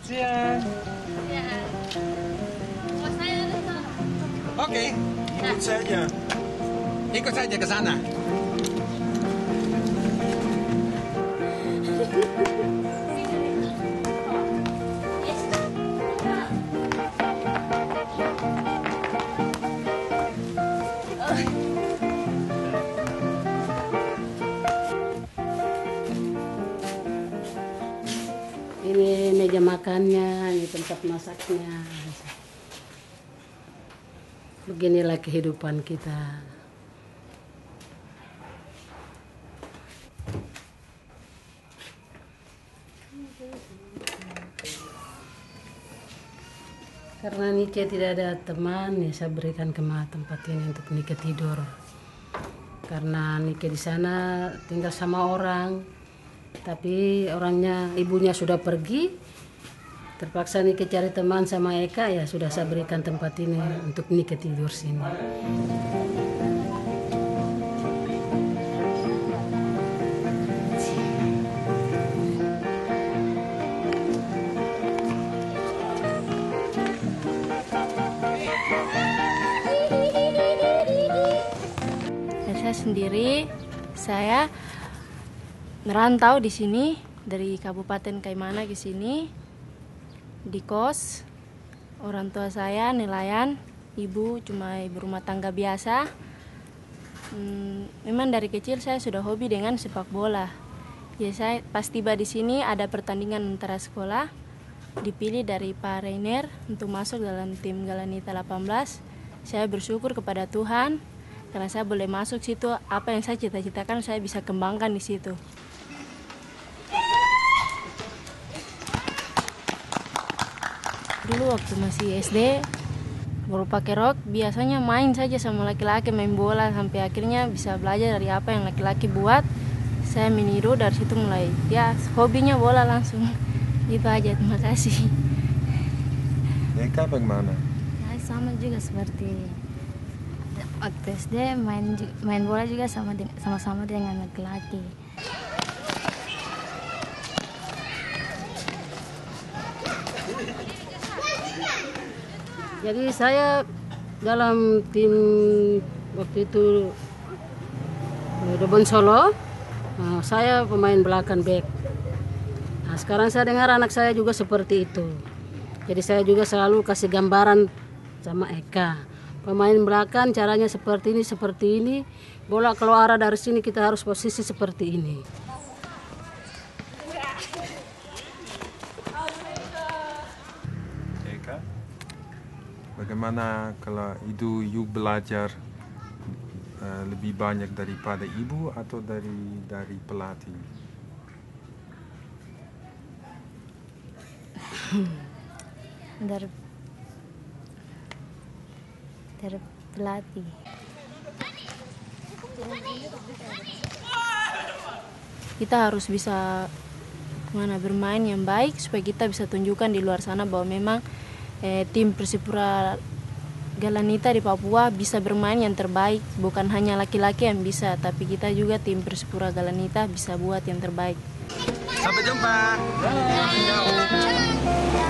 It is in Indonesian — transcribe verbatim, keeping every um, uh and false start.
siang. Siang. Oh, saya ada sana. Oke, ikut saja. Ikut saja ke sana. Ini meja makannya, ini tempat masaknya. Beginilah kehidupan kita. Karena Nike tidak ada teman, ya saya berikan ke Ma tempat ini untuk Nike tidur. Karena Nike di sana tinggal sama orang, tapi orangnya ibunya sudah pergi. Terpaksa Nike cari teman sama Eka, ya sudah saya berikan tempat ini untuk Nike tidur sini. Saya sendiri, saya merantau di sini dari Kabupaten Kaimana ke sini di kos. Orang tua saya nelayan, ibu cuma ibu rumah tangga biasa. Hmm, memang dari kecil saya sudah hobi dengan sepak bola. Ya saya pas tiba di sini ada pertandingan antara sekolah, dipilih dari Pak Rainer untuk masuk dalam tim Galanita delapan belas. Saya bersyukur kepada Tuhan karena saya boleh masuk situ, apa yang saya cita-citakan saya bisa kembangkan di situ. Dulu waktu masih S D, baru pakai rok, biasanya main saja sama laki-laki, main bola, sampai akhirnya bisa belajar dari apa yang laki-laki buat. Saya meniru, dari situ mulai, ya hobinya bola langsung. Itu aja, terima kasih. Eka bagaimana? Ya, sama juga seperti waktu S D main main bola juga sama sama-sama dengan laki-laki. Jadi saya dalam tim waktu itu Dobon Solo, nah, saya pemain belakang back. Nah, sekarang saya dengar anak saya juga seperti itu. Jadi saya juga selalu kasih gambaran sama Eka. Pemain belakang caranya seperti ini, seperti ini. Bola keluar dari sini kita harus posisi seperti ini. Eka, bagaimana kalau itu you belajar uh, lebih banyak daripada ibu atau dari dari pelatih? dari dari pelatih. Kita harus bisa mana bermain yang baik supaya kita bisa tunjukkan di luar sana bahwa memang eh, tim Persipura Galanita di Papua bisa bermain yang terbaik. Bukan hanya laki-laki yang bisa, tapi kita juga tim Persipura Galanita bisa buat yang terbaik. Sampai jumpa.